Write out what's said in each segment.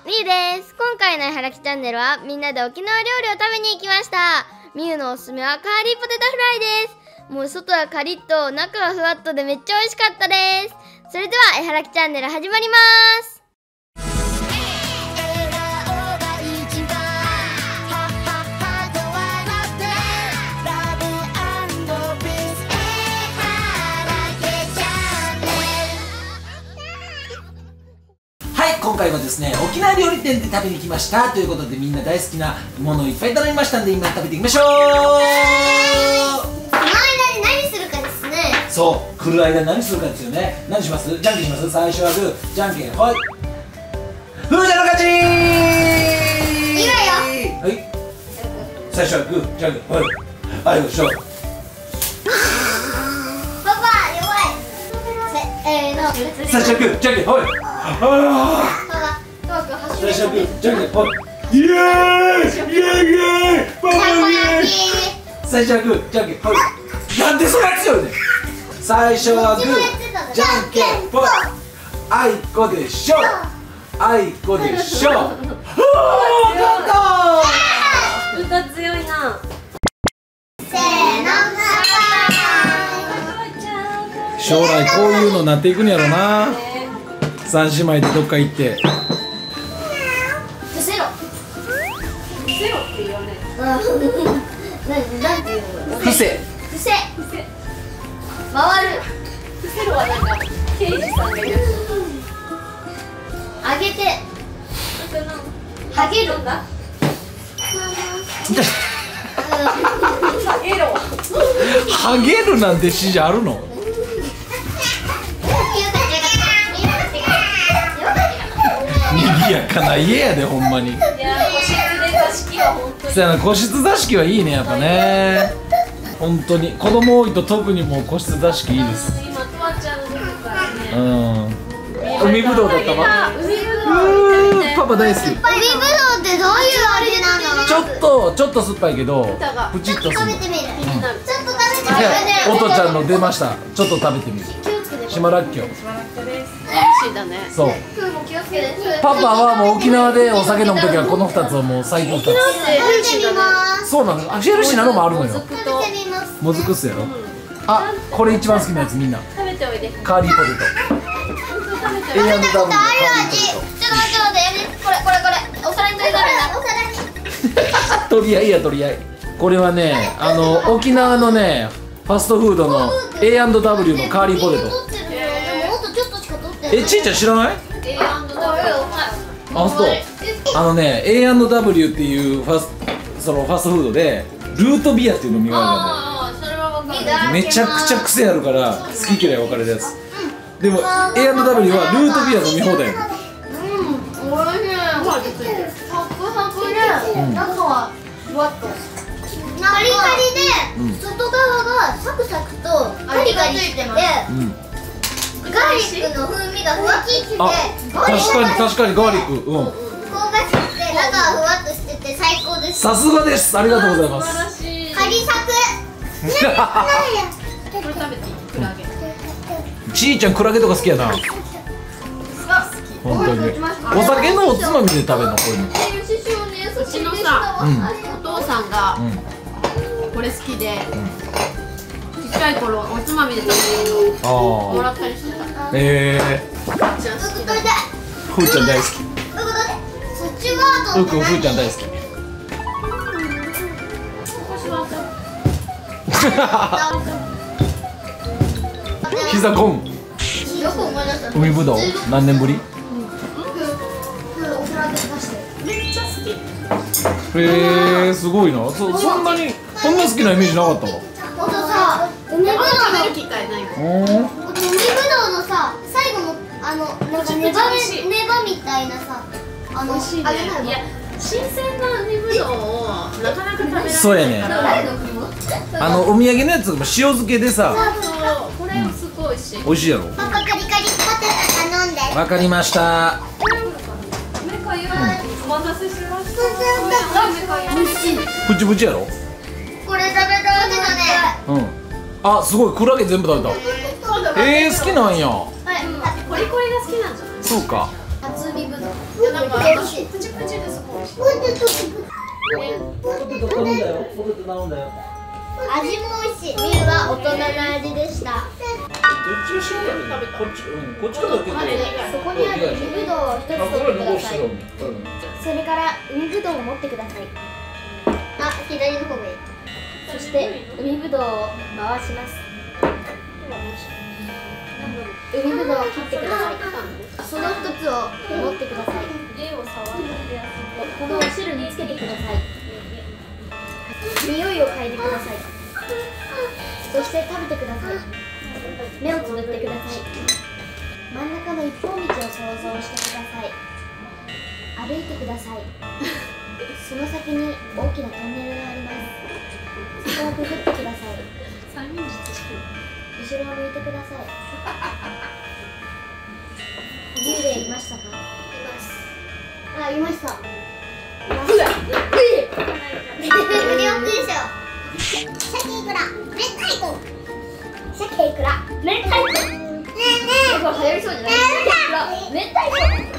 みゆです。今回のはらきチャンネルはみんなで沖縄料理を食べに行きました。みゆのおすすめはカーリーポテトフライです。もう外はカリッと中はふわっとでめっちゃ美味しかったです。それでははらきチャンネル始まります。 今回はですね、沖縄料理店で食べに来ましたということで、みんな大好きなものをいっぱい頼みましたんで、今食べていきましょう。 この間に何するかですね。 そう、来る間に何するかですよね。何します？じゃんけんします？最初はグー、じゃんけん、はい、ふーちゃんの勝ちー。 いいわよ。 はい、最初はグー、じゃんけん、はい、はい、よいしょ。 パパ弱い。 最初はグー、じゃんけん、はい。最初はグー、じゃんけん、はい。イエーイイエーイイエーイパパイエーイ。最初はグー、じゃんけん、はい。なんでそんな強いねん。最初はグー、じゃんけん、ぽい。あいこでしょ。あいこでしょ。はあ、 歌強いな。 せーの。 将来こういうのになっていくんやろな。三姉妹でどっか行って。 伏せろ。 伏せろって言わない。 なんていうの？ 伏せ。 伏せ。回る。 伏せろはなんか刑事さんが言う。 上げて。 はげるんだ。はげろ。 ハゲるなんて指示あるの？賑やかな家やで、ほんまに。 いや、個室で座敷は本当に。 そうやな、個室座敷はいいね、やっぱね。本当に子供多いと特にもう個室座敷いいです。 今とわちゃんのとこからね。 海ぶどうだったわ。 海ぶどう。 パパ大好き。 海ぶどうってどういう味なんだろう。 ちょっと酸っぱいけどプチッとする。 食べてみる。ちょっと食べてみる。 おとちゃんの出ました。ちょっと食べてみる。島らっきょう。 美味しいだね。 そう。 今日も気をつけて。 パパはもう沖縄でお酒飲むときはこの2つはもう最高2つ。 食べてみます。 そうなの。ヘルシーなのもあるのよ。 食べてみます。 もずくっすやろ。あ、これ一番好きなやつみんな。 食べておいで。 カーリーポテト。 食べたことある味。ちょっと待って。これ。お皿に取りたいな。お皿に。 取り合いや取り合い。これはね、沖縄のね、ファストフードの A&W のカーリーポテト。 でももっとちょっとしか取ってない。 ちいちゃん知らない？ A&W。 あ、そう。A&W っていうそのファストフードでルートビアっていう飲みがあああ、それはわかる。 るんだよ。めちゃくちゃ癖あるから好き嫌い分かれるやつ。でも A&W はルートビア飲み放題やの。 おいしい。サクサクで、中はふわっと。カリカリで、外側がサクサクとカリカリしてます。ガーリックの風味がふわっとしてて、 あ、確かにガーリック。 香ばしくて中はふわっとしてて最高です。 さすがです。ありがとうございます。 素晴らしい。 カリサク。 これ食べていい？クラゲ。 ちいちゃんクラゲとか好きやな。本当に。お酒のおつまみで食べるのこういうの。 うちのさ、お父さんがこれ好きで、ちっちゃい頃おつまみで食べるのもらったりしてた。 ふーちゃん大好き。 そっちはふーちゃん大好き。膝コン。海ぶどう何年ぶり？ めっちゃ好き。 すごいな。そんなにこんな好きなイメージなかったわ。 海ぶどうの食べる機会ないから。 海ぶどうのさ、最後のなんかネバみたいなさ、 美味しいね。いや、新鮮な海ぶどうをなかなか食べられないから。 そうやね。お土産のやつも塩漬けでさ。 これすごい美味しい。 美味しいやろ。 パパカリカリポテト頼んで。 わかりました。 お待たせしました。 プチプチやろ。 これ食べたわけだね。 あ、すごい、クラゲ全部食べた。好きなんや。 コリコリが好きなんじゃない？ そうか。 初海ぶどう。 なんかプチプチですごい。 ポテト頼んだよ。ポテト頼んだよ。 味も美味しい。ミルは大人の味でした。 どっちがしようかね。こっち、こっちから結構。 そこにある海ぶどうを一つあ、こ取ってれください。 残してる。 それから海ぶどうを持ってください。あ、左の方がいい。そして海ぶどうを回します。海ぶどうを切ってください。その一つを持ってください。このお汁につけてください。匂いを嗅いでください。そして食べてください。目をつぶってください。真ん中の一本道を想像してください。歩いてください。その先に大きなトンネルがあります。そこをくぐってください。後ろを向いてください。幽霊いましたか？います。あ、いました。無料空所。鮭いくら、明太子。鮭いくら、明太子。ねえ。これ流行りそうじゃない？明太子。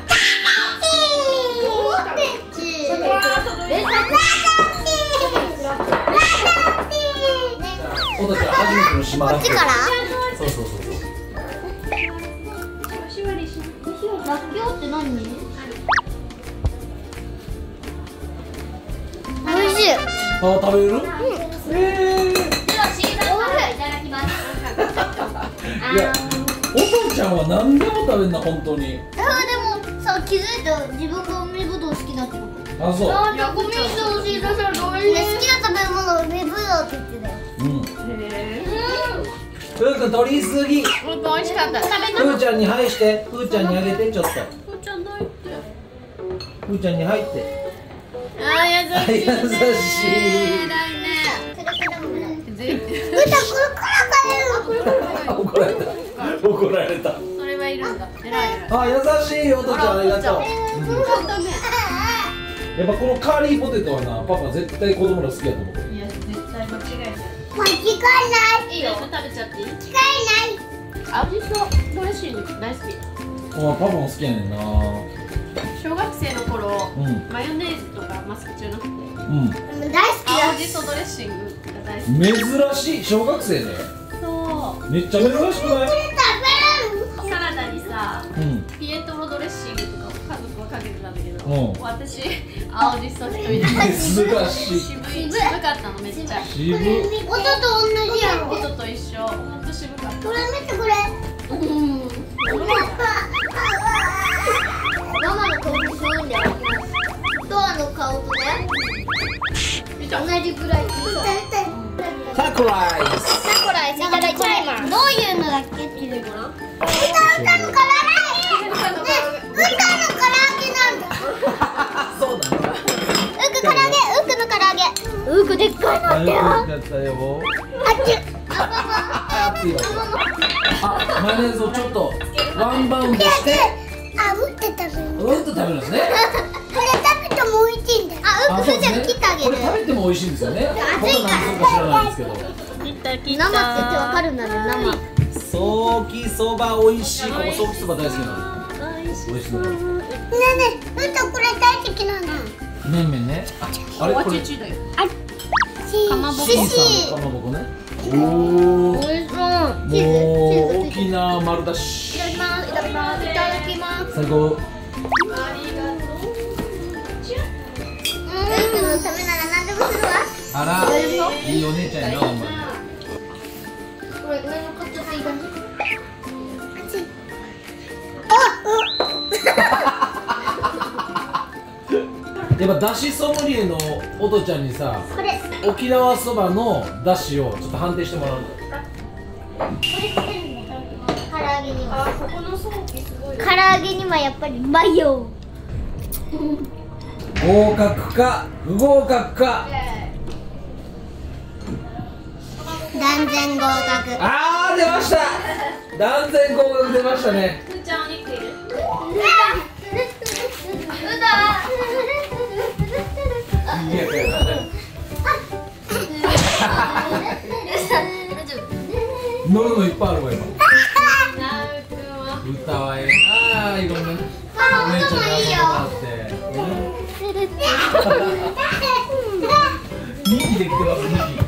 おとちゃん初めての島だ。 こっちから？ そうそうそうそう。 らっきょうって何？美味しい。 あ、食べる？ ではシーザーサラダいただきます。 いや、おとちゃんは何でも食べんな、本当に。 でもさ、気づいた自分が海ぶどう好きだってこと。 あ、そう。 なんか海ぶどうシーザーサラダ美味しい。好きな食べ物海ぶどうって言ってたよ。 ふうくん取りすぎ。 美味しかった。食べふうちゃんに入して、ふうちゃんにあげてちょっと。 ふーちゃんないって。 ふうちゃんに入って。 あ、優しい。 優しい。 偉いね。 怒られた。怒られた。 それはいるんだ。偉い偉い。 あ、優しいよ、おとちゃん、ありがとう。やっぱこのカーリーポテトはな、パパ絶対子供ら好きやと思う。 いや、絶対間違いない。 間違いない。 いいよ、食べちゃっていい？ 間違いない。 青じそドレッシング大好き。 あ、パパも好きやねんな。 小学生の頃、 うんマヨネーズとかマスクじゃなくて、 うん。 大好きだ。 青じそドレッシングが大好き。 珍しい、小学生で。 そめっちゃ珍しくない？ う。サラダにさ、 うん。 ピエトロドレッシングとかを家族はかけてたんだけど、 うん私青じそ一人で。 珍しい。 渋かったのめっちゃ。 渋。 音と同じやろ。 音と一緒。ほんと渋かった。 これ見てこれ。ママの顔にするんだよ。ドアの顔とね。同じぐらい。 タコライス。 サコライスいただきます。どういうのだっけ？聞いてごらん。歌の唐揚げ。歌の唐揚げなんだ。 そうだね。 ウク唐揚げ、ウクの唐揚げ。ウクでっかいのあったよ。 やったよ。 あっち。 熱いわ。あ、マヨネーズをちょっとワンバウンドして。 あ、ウって食べる。 うんと食べるんですね。 これ食べても美味しいんだよ。あ、ウクじゃ切ってあげる。 これ食べても美味しいんですよね。 熱いから僕は何するか知らないんですけど。 生って言ってわかるんだね、生。 ソーキそば美味しい。ここソーキそば大好きなの。美味しいの。 ねえねえ、ウとこれ大好きなの。 麺麺ね。あれこれ。 ちだよ。 かまぼこ。 シーサーのかまぼこね。おお。 美味しそう。 もう沖縄丸だし。 いただきます。いただきます。いただきます。 最高。 ありがとう。 ウのためなら何でもするわ。 あら、いいお姉ちゃんやな、お前。 これ上のカットしていい感じ。 やっぱだしソムリエのおとちゃんにさ、 これ沖縄そばのだしをちょっと判定してもらうの。 唐揚げには。 ここのソーキすごい。 唐揚げにはやっぱりマヨ。 合格か不合格か。 断然合格。 あー出ました。断然合格出ましたね。 ふーちゃんお肉いる？ いやいやいや。乗るのいっぱいあるわ今。 なうくんは歌はええなあ、いろんなお姉ちゃんに遊んでもらって。 2期できてます2期。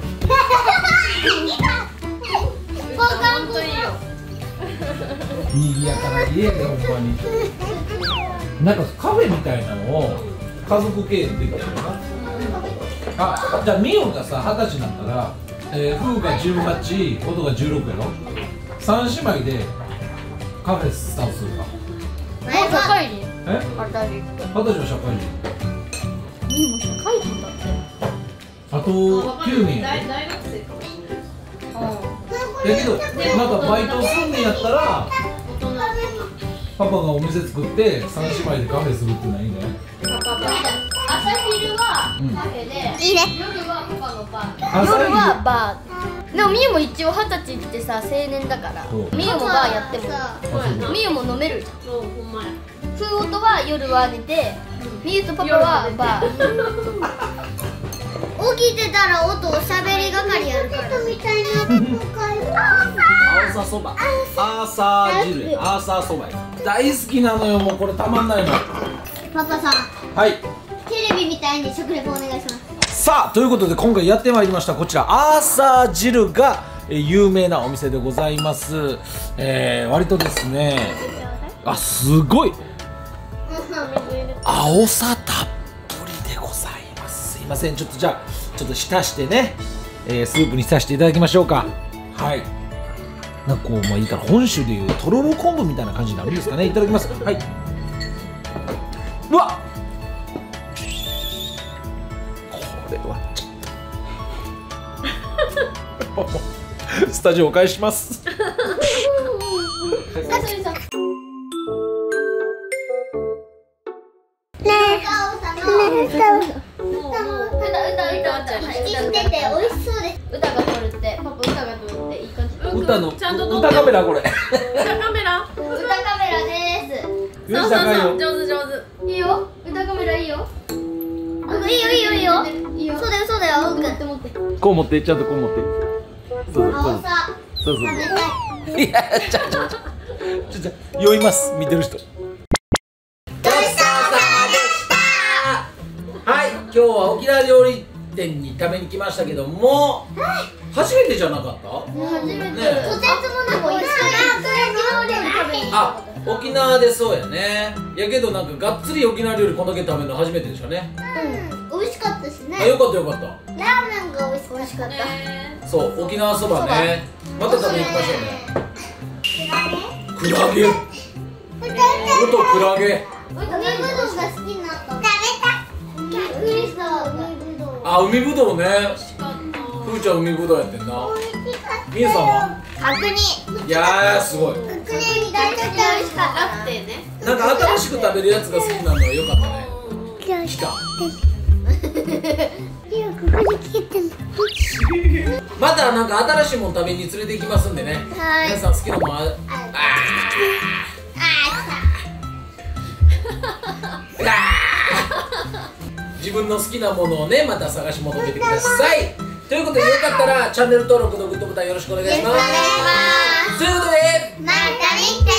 本当いいよ。 にぎやかな家でほんまに。なんかカフェみたいなのを家族経営でできたよな。あ、じゃあミオがさ20歳になったら、フーが18、オトが16やろ。3姉妹でカフェスタートするか。 社会人。 え？ 二人。 20歳は社会人。 ミオも社会人だって。 あと9年やで。 大学生かもしれない。 だけどなんかバイトすんねんやったらパパがお店作って3姉妹でカフェするってのはいいね。 朝昼はカフェで、 いいね。 夜はパパのバー。 夜はバー。でもみゆも一応20歳ってさ青年だからそうみゆもバーやってもみゆも飲めるじゃん。 そう、ほんまや。 フーオとは夜は寝てみゆとパパはバー。起きてたら音おしゃべり係やるからみたいな。 アーサーそば、アーサー汁や、アーサーそばや。大好きなのよ、もうこれたまんないの。 パパさんはい。 テレビみたいに食レポお願いします。 さあということで今回やってまいりましたこちらアーサー汁が有名なお店でございます。割とですね、あ、すごい青さたっぷりでございます。すいません、ちょっとじゃあちょっと浸してね、スープに浸していただきましょうか。はい。なんかこう、まあいいから本州でいうとろろ昆布みたいな感じになるんですかね。いただきます。はい。うわっ、これはちょっとスタジオお返しします。歌のちゃんと撮って歌カメラこれ。 歌カメラ。 歌カメラです。 よし高いよ。 上手上手。 いいよ。歌カメラいいよ。いいよいいよいいよ。いいよ。そうだよそうだよ。持って持って。 こう持ってちゃんとこう持って。そう青さ。 そうそう。 食べたい。 いやちょ酔います、見てる人。はい、今日は沖縄料理店に食べに来ましたけども、初めてじゃなかった？ 初めて。とてつもなくね美味しい料理食べに。 あ、沖縄でそうやね。やけどなんかがっつり沖縄料理こんだけ食べるの初めてでしょね。 うん、美味しかったしね。 あ、よかったよかった。 ラーメンが美味しかった。 そう、沖縄そばね。また食べに行きましょうね。クラゲ。元クラゲ。 海ぶどうが好きになった。食べた。びっくりした海ぶどう。 あ、海ぶどうね。ふーちゃん海ぶどうやってんな。みゆさんは？ 角煮。 いやーすごい。 角煮大好き美味しかった。 ラフテーね。 なんか新しく食べるやつが好きなのは良かったね。来た。またなんか新しいもの食べに連れて行きますんでね。 はい。 皆さん好きなもの自分の好きなものをねまた探し求めてください。ということでよかったらチャンネル登録のグッドボタンよろしくお願いします。ということでまた見て。